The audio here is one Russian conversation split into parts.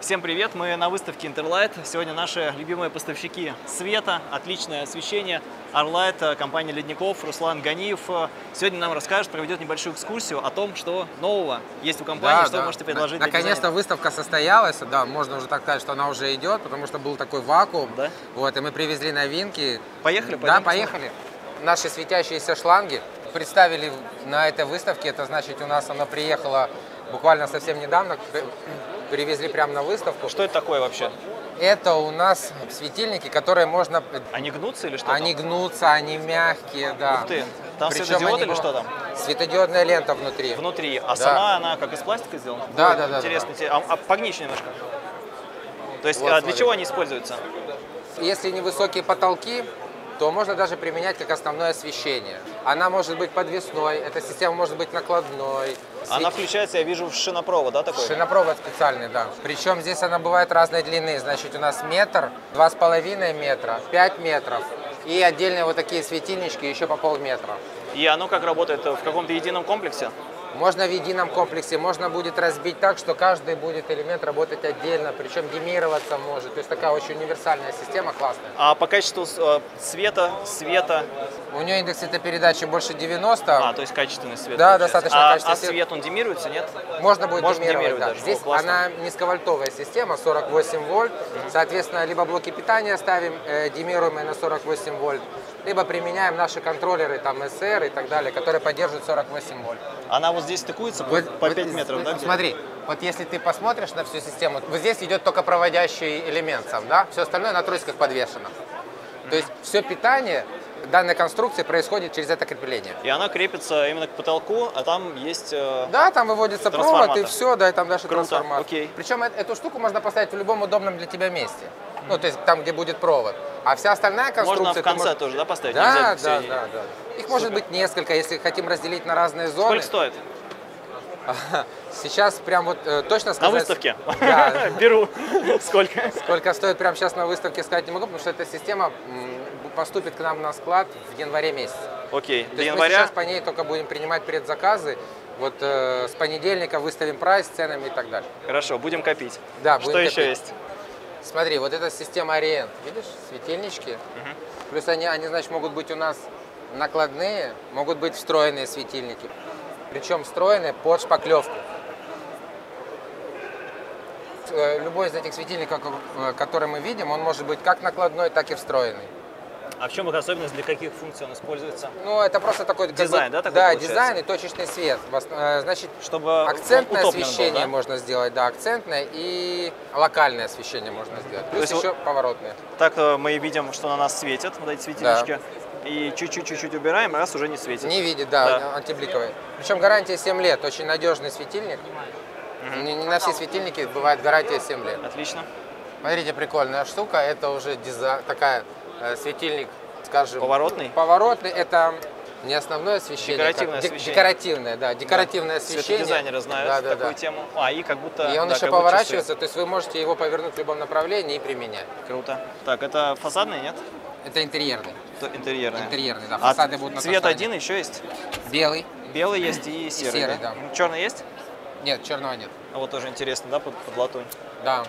Всем привет! Мы на выставке Interlight. Сегодня наши любимые поставщики света, отличное освещение, Arlight, компания Ледников, Руслан Ганиев. Сегодня нам расскажет, проведет небольшую экскурсию о том, что нового есть у компании, что вы можете предложить. Наконец-то выставка состоялась, да, можно уже так сказать, что она уже идет, потому что был такой вакуум. Да? Вот, и мы привезли новинки. Поехали? Да, поехали. Наши светящиеся шланги представили на этой выставке. Это значит, у нас она приехала буквально совсем недавно. Привезли прямо на выставку. Что это такое вообще? Это у нас светильники, которые можно... Они гнутся или что? Они гнутся, они мягкие, да. Ух ты! Там Причем светодиод или что там? Светодиодная лента внутри. Внутри. А да. сама она как из пластика сделана? Да, Ой, да, да. интересно. Да. А погнись немножко. То есть Вот, для смотри. чего они используются? Если невысокие потолки, то можно даже применять как основное освещение. Она может быть подвесной, эта система может быть накладной. Она включается, я вижу, в шинопровод, да, такой? Шинопровод специальный, да. Причем здесь она бывает разной длины. Значит, у нас метр, 2,5 метра, 5 метров. И отдельные вот такие светильнички еще по полметра. И оно как работает? В каком-то едином комплексе? Можно в едином комплексе, можно будет разбить так, что каждый будет элемент работать отдельно, причем демироваться может. То есть такая очень универсальная система, классная. А по качеству света? У нее индекс светопередачи больше 90. То есть качественный свет. Да, получается. достаточно качественный свет. А свет, он демируется, нет? Можно будет Можно демировать, демировать да. даже. Здесь она низковольтовая система, 48 вольт. Соответственно, либо блоки питания ставим демируемые на 48 вольт, либо применяем наши контроллеры, там SR и так далее, которые поддерживают 48 вольт. Она вот здесь стыкуется по 5 метров, да? Смотри, вот если ты посмотришь на всю систему, вот здесь идет только проводящий элемент сам, да? Все остальное на тросиках подвешено. То есть все питание данной конструкции происходит через это крепление. И она крепится именно к потолку, а там есть... Да, там выводится провод и все, да, и там даже трансформатор. Окей. Причем эту штуку можно поставить в любом удобном для тебя месте. Ну, то есть там, где будет провод. А вся остальная конструкция... Можно в конце тоже, да, поставить? Да, да. Их может быть несколько, если хотим разделить на разные зоны. Сколько стоит? Сейчас прям вот точно сказать... На выставке? Да. Беру. Сколько? Сколько стоит прямо сейчас на выставке, сказать не могу, потому что эта система поступит к нам на склад в январе месяце. Окей. То До есть января? мы сейчас по ней только будем принимать предзаказы. Вот с понедельника выставим прайс, с ценами и так далее. Хорошо, будем копить. Да, Что будем еще копить. есть? Смотри, вот эта система Ориент, видишь, светильнички. Плюс они, значит, могут быть у нас накладные, могут быть встроенные светильники. Причем встроенные под шпаклевку. Любой из этих светильников, который мы видим, он может быть как накладной, так и встроенный. А в чем их особенность, для каких функций он используется? Ну, это просто такой... Дизайн, да, такой Да, получается? дизайн и точечный свет. Значит, Чтобы акцентное удобно было, освещение да? можно сделать, да, акцентное, и локальное освещение можно сделать. Плюс есть еще поворотные. Так мы видим, что на нас светят вот эти светильнички. И чуть-чуть убираем, раз уже не светит. Не видит, да, антибликовый. Причем гарантия 7 лет, очень надежный светильник. Не на все светильники бывает гарантия 7 лет. Отлично. Смотрите, прикольная штука, это уже такая светильник, скажем... Поворотный? Поворотный, это не основное освещение. Декоративное освещение. Декоративное, да, декоративное освещение. Светодизайнеры знают такую тему. И как будто... И он еще как будто поворачивается, свет. то есть вы можете его повернуть в любом направлении и применять. Круто. Так, это фасадный, нет? Это интерьерный. Интерьерный. Интерьерный, да. Фасады будут на цвет фасаде. один еще есть? Белый. Белый есть и серый. серый, да. Черный есть? Нет, черного нет. А вот тоже интересно, да, под латунь. Да.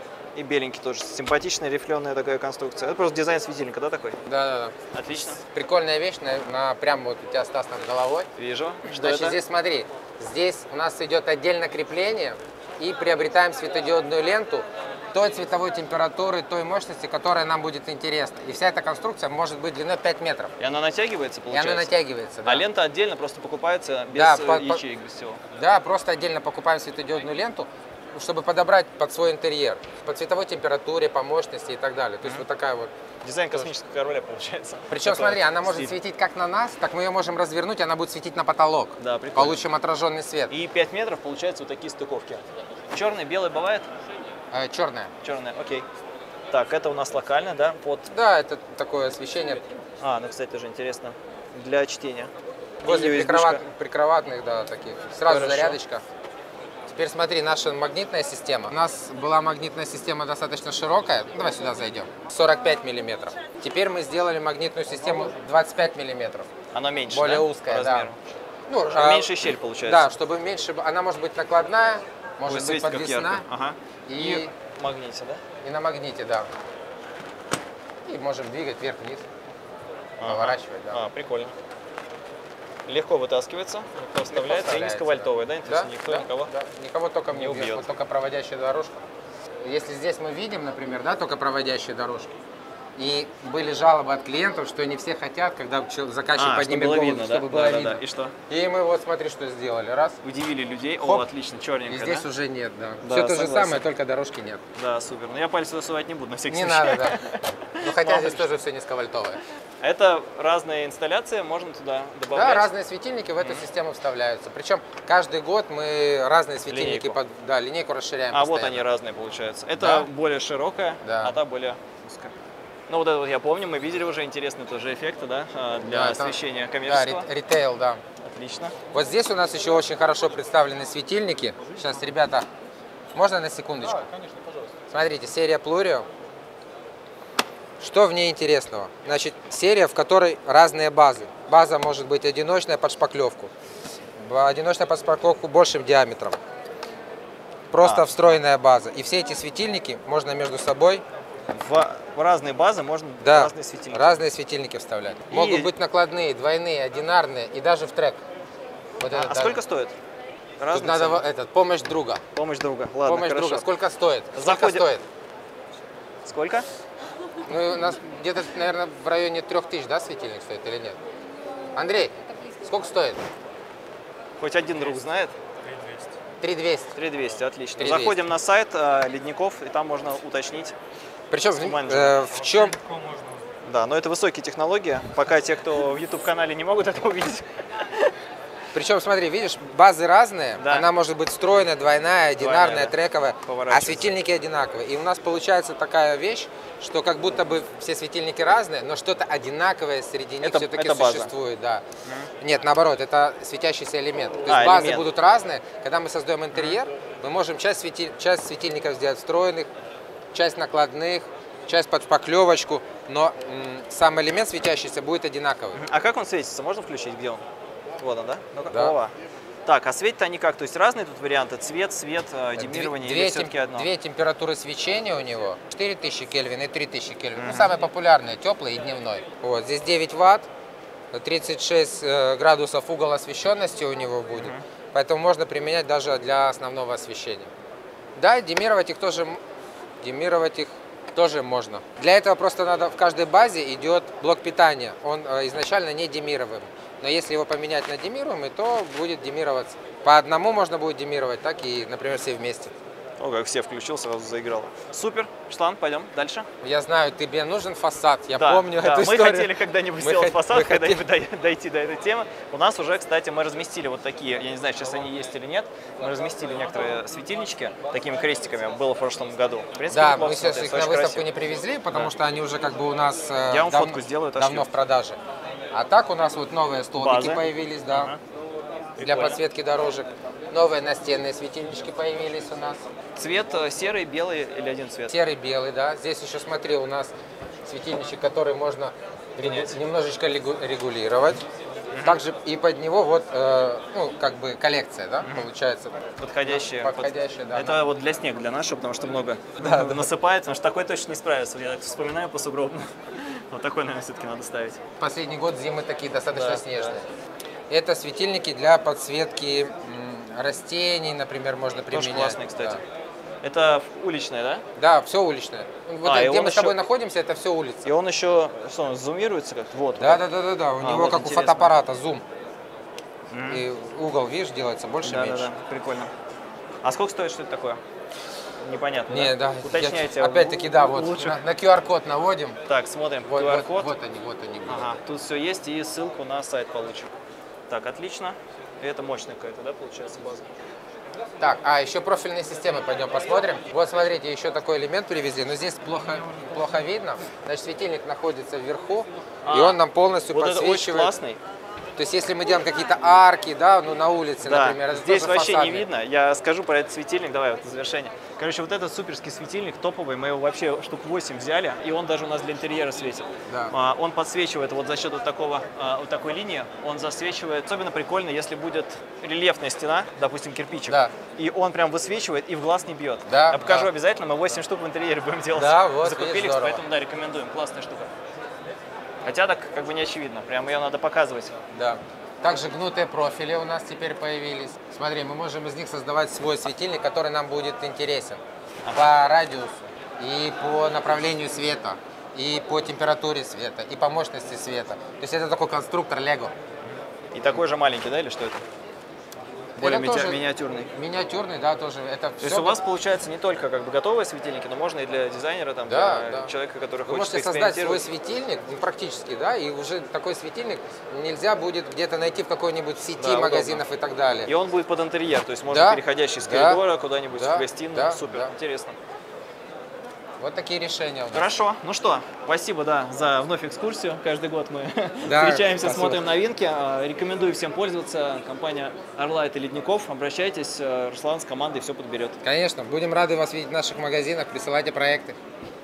И беленький тоже. Симпатичная рифленая такая конструкция. Это просто дизайн светильника, да, такой? Да. Отлично. Прикольная вещь, прям вот у тебя, Стас, над головой. Вижу. Что Значит, это? здесь смотри, здесь у нас идет отдельно крепление и приобретаем светодиодную ленту той цветовой температуры, той мощности, которая нам будет интересна. И вся эта конструкция может быть длиной 5 метров. И она натягивается, получается? И она натягивается, да. А лента отдельно просто покупается без ячеек, без всего? Да, просто отдельно покупаем светодиодную ленту, чтобы подобрать под свой интерьер, по цветовой температуре, по мощности и так далее. То есть вот такая вот. Дизайн космического корабля получается. Причем, смотри, она может светить как на нас, так мы ее можем развернуть, и она будет светить на потолок. Да, прикольно. Получим отраженный свет. И 5 метров получается вот такие стыковки. Черный, белый бывает? Черная. Черная, окей. Так, это у нас локально, да? Да, это такое освещение. Ну, кстати, тоже интересно. Для чтения. Возле прикроватных, да, таких. Сразу зарядочка. Теперь смотри, наша магнитная система. У нас была магнитная система достаточно широкая. Давай сюда зайдем. 45 миллиметров. Теперь мы сделали магнитную систему 25 миллиметров. Она меньше, более да? узкая, да. Ну, меньше щель получается. Да, чтобы меньше. Она может быть накладная, может быть подвесная. И магните, да? И на магните, да. И можем двигать вверх-вниз, поворачивать, да. Прикольно. Легко вытаскивается, легко вставляется и низковольтовый, да? То есть никто никого никого током не убьет. Вот только проводящая дорожка. Если здесь мы видим, например, да, только проводящие дорожки, и были жалобы от клиентов, что не все хотят, когда заказчик поднимет голову, видно, чтобы было видно. И что? И мы вот смотри, что сделали. Раз. Удивили людей. Хоп. О, отлично, черненько. И здесь да? уже нет, да. Да, Все то же согласен. самое, только дорожки нет. Да, супер. Но я пальцы засувать не буду, на всякий Не случай. надо, да. Ну хотя здесь тоже все низковольтовое. Это разные инсталляции, можно туда добавлять? Да, разные светильники в эту систему вставляются. Причем каждый год мы разные светильники, линейку расширяем А постоянно. вот они разные получаются. Это Да. более широкая, Да. а та более узкая. Ну вот это вот я помню, мы видели уже интересные тоже эффекты, да, для Да, это- освещения Да, коммерческого. ритейл, да. Отлично. Вот здесь у нас еще очень хорошо представлены светильники. Сейчас, ребята, можно на секундочку? Конечно, пожалуйста. Смотрите, серия Plurio. Что в ней интересного? Значит, серия, в которой разные базы. База может быть одиночная под шпаклевку. Одиночная под шпаклевку большим диаметром. Просто встроенная база. И все эти светильники можно между собой, В разные базы можно да, разные светильники. разные светильники вставлять. И- Могут быть накладные, двойные, одинарные и даже в трек. Вот это А даже. сколько стоит? Тут Разные надо цены? помощь друга. Помощь друга. Ладно, Помощь хорошо. друга. Сколько стоит? Сколько Заходит- стоит? Сколько? Ну, у нас где-то, наверное, в районе 3000, да, светильник стоит или нет? Андрей, сколько стоит? Хоть один друг знает? 3200. 3200, отлично. 3200. Заходим на сайт Ледников, и там можно уточнить. Причем менеджером. в чем... Да, но это высокие технологии. Пока те, кто в YouTube-канале не могут это увидеть. Причем, смотри, видишь, базы разные. Да. Она может быть встроенная, двойная, одинарная, да. трековая. А Поворачивается. светильники одинаковые. И у нас получается такая вещь, что как будто бы все светильники разные, но что-то одинаковое среди них все-таки это база. существует. Да. Нет, наоборот, это светящийся элемент. То есть А, базы элемент. будут разные. Когда мы создаем интерьер, мы можем часть светильников сделать встроенных, часть накладных, часть под шпаклевочку, но сам элемент светящийся будет одинаковый. А как он светится? Можно включить? Где он? Вот он, да? Ну-ка. Да. Ова. Так, а светят они как? То есть разные тут варианты? Цвет, свет, демирование или все-таки одно? Две температуры свечения у него, 4000 Кельвин и 3000 Кельвин. Ну, самые популярные, теплый и дневной. Вот, здесь 9 ватт, 36 градусов угол освещенности у него будет. Поэтому можно применять даже для основного освещения. Да, демировать их тоже можно. Для этого просто надо, в каждой базе идет блок питания. Он изначально не демировым. Но если его поменять на демируемый, то будет демироваться. По одному можно будет демировать, так и, например, все вместе. О, как все включил, сразу заиграл. Супер. Руслан, пойдем дальше. Я знаю, тебе нужен фасад. Я Да, помню да, эту мы историю. хотели когда-нибудь Мы сделать хот- фасад, мы когда-нибудь дойти до этой темы. У нас уже, кстати, мы разместили вот такие, я не знаю, сейчас они есть или нет, мы разместили некоторые светильнички такими крестиками, было в прошлом году. В принципе, Да, неплохо мы сейчас смотрится, их на очень выставку красиво. не привезли, потому Да. что они уже как бы у нас Я вам фотку сделаю, отошлю. давно в продаже. А так у нас вот новые столбики Базы. появились, да, Ага. для Прикольно. подсветки дорожек. Новые настенные светильнички появились у нас. Цвет серый, белый или один цвет? Серый, белый, да. Здесь еще, смотри, у нас светильничек, который можно немножечко регулировать. Также и под него вот, ну, как бы коллекция, да, получается. Подходящие. Подходящие, да. Это вот для снега, для нашего, потому что много насыпает, потому что такой точно не справится. Я так вспоминаю по сугробам. Вот такой, наверное, все-таки надо ставить. Последний год зимы такие достаточно Да, снежные. Это светильники для подсветки растений, например, можно применять. Тоже классные, кстати. Это уличная, да? Да, все уличное. Вот А, и где он мы с тобой еще- находимся, это все улица. И он еще, что он, зумируется как-то? Вот. Да, вот. да, да, да, да. У него вот как интересно. у фотоаппарата зум. И угол, видишь, делается больше Да, да, меньше. да, прикольно. А сколько стоит, что это такое? Непонятно, Не, да. Уточняйте. Опять-таки, да, вот Лучше. на QR-код наводим. Так, смотрим. Вот, QR-код. вот они будут. Ага, тут все есть, и ссылку на сайт получим. Так, отлично. И это мощная какая-то, да, получается, база? Так, а еще профильные системы пойдем посмотрим. Вот смотрите, еще такой элемент привезли, но здесь плохо видно. Значит, светильник находится вверху, и он нам полностью Вот это очень подсвечивает. классный. То есть если мы делаем какие-то арки, да, ну на улице, Да, например, это здесь тоже вообще фасадный. не видно. Я скажу про этот светильник, давай вот завершение. Короче, вот этот суперский светильник топовый, мы его вообще штук 8 взяли, и он даже у нас для интерьера светит. Да. Он подсвечивает вот за счет вот такой линии, он засвечивает. Особенно прикольно, если будет рельефная стена, допустим, кирпичик, Да. и он прям высвечивает и в глаз не бьет. Да, Я покажу да. обязательно, мы 8 штук в интерьере будем делать. Да, вот, Закупили видишь, их, здорово. поэтому да, рекомендуем, классная штука. Хотя так как бы не очевидно, прям ее надо показывать. Да. Также гнутые профили у нас теперь появились. Смотри, мы можем из них создавать свой светильник, который нам будет интересен по радиусу, и по направлению света, и по температуре света, и по мощности света. То есть это такой конструктор Lego. И такой же маленький, да, или что это? Более Это тоже миниатюрный. Миниатюрный, да, тоже. Это То есть у вас получается не только как бы готовые светильники, но можно и для дизайнера, там, Да, для да. человека, который Вы хочет можете создать свой экспериментировать. светильник, ну, практически, да, и уже такой светильник нельзя будет где-то найти в какой-нибудь сети Да, магазинов и так далее. И он будет под интерьер, то есть можно Да, переходящий с да, коридора куда-нибудь да, в гостиную. да, Супер, да. интересно. Вот такие решения у нас. Хорошо, ну что, спасибо, да, за вновь экскурсию. Каждый год мы Да, встречаемся, спасибо. смотрим новинки. Рекомендую всем пользоваться. Компания Arlight и Ледников. Обращайтесь, Руслан с командой все подберет. Конечно, будем рады вас видеть в наших магазинах, присылайте проекты.